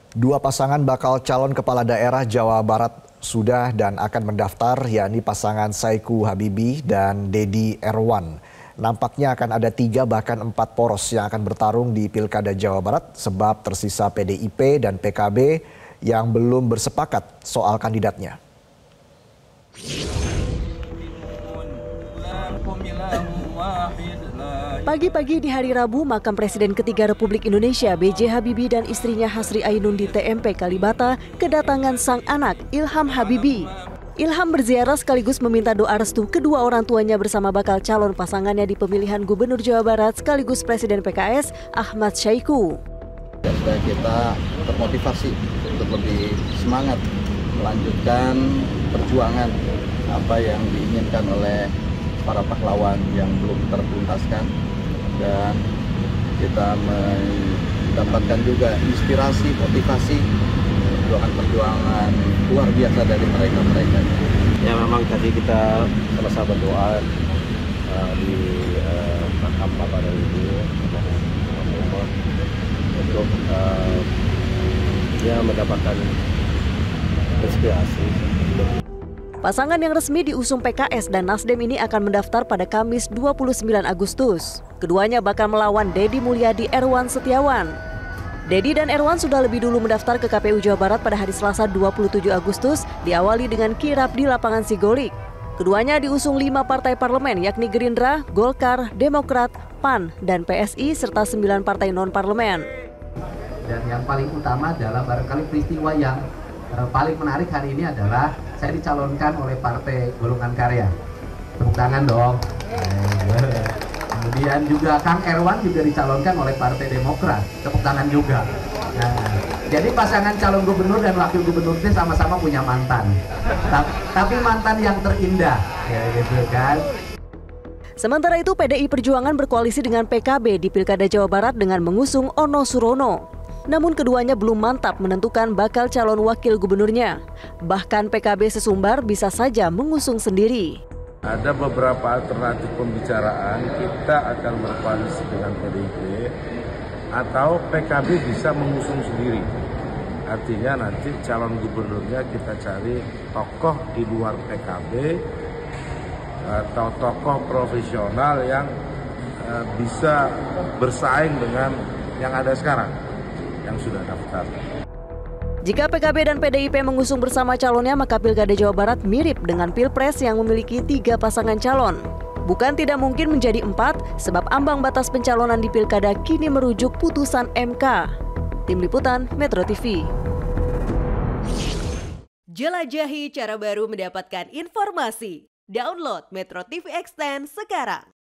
Dua pasangan bakal calon kepala daerah Jawa Barat sudah dan akan mendaftar, yakni pasangan Saiku Habibie dan Dedi Erwan. Nampaknya akan ada 3 bahkan 4 poros yang akan bertarung di Pilkada Jawa Barat sebab tersisa PDIP dan PKB yang belum bersepakat soal kandidatnya. Pagi-pagi di hari Rabu, makam Presiden ketiga Republik Indonesia B.J. Habibie dan istrinya Hasri Ainun di TMP Kalibata kedatangan sang anak Ilham Habibie. Ilham berziarah sekaligus meminta doa restu kedua orang tuanya bersama bakal calon pasangannya di pemilihan Gubernur Jawa Barat sekaligus Presiden PKS Ahmad Saiku. Supaya kita termotivasi untuk lebih semangat melanjutkan perjuangan apa yang diinginkan oleh para pahlawan yang belum tertuntaskan, dan kita mendapatkan juga inspirasi, motivasi perjuangan luar biasa dari mereka. Ya memang tadi kita selesai berdoa di makam Bapak dan Ibu untuk mendapatkan inspirasi. Pasangan yang resmi diusung PKS dan Nasdem ini akan mendaftar pada Kamis 29 Agustus. Keduanya bakal melawan Deddy Mulyadi Erwan Setiawan. Deddy dan Erwan sudah lebih dulu mendaftar ke KPU Jawa Barat pada hari Selasa 27 Agustus, diawali dengan kirap di lapangan Sigolik. Keduanya diusung 5 partai parlemen, yakni Gerindra, Golkar, Demokrat, PAN, dan PSI, serta 9 partai non-parlemen. Dan yang paling utama adalah barangkali peristiwa yang paling menarik hari ini adalah saya dicalonkan oleh Partai Golongan Karya. Tepuk tangan dong. Kemudian juga Kang Erwan juga dicalonkan oleh Partai Demokrat. Tepuk tangan juga. Nah, jadi pasangan calon gubernur dan wakil gubernur itu sama-sama punya mantan. Tapi mantan yang terindah, ya gitu kan. Sementara itu PDI Perjuangan berkoalisi dengan PKB di Pilkada Jawa Barat dengan mengusung Ono Surono. Namun keduanya belum mantap menentukan bakal calon wakil gubernurnya. Bahkan PKB sesumbar bisa saja mengusung sendiri. Ada beberapa alternatif pembicaraan, kita akan berkoalisi dengan PDIP atau PKB bisa mengusung sendiri. Artinya nanti calon gubernurnya kita cari tokoh di luar PKB atau tokoh profesional yang bisa bersaing dengan yang ada sekarang, yang sudah daftar. Jika PKB dan PDIP mengusung bersama calonnya, maka Pilkada Jawa Barat mirip dengan Pilpres yang memiliki 3 pasangan calon. Bukan tidak mungkin menjadi 4, sebab ambang batas pencalonan di Pilkada kini merujuk putusan MK. Tim Liputan Metro TV. Jelajahi cara baru mendapatkan informasi. Download Metro TV Extend sekarang.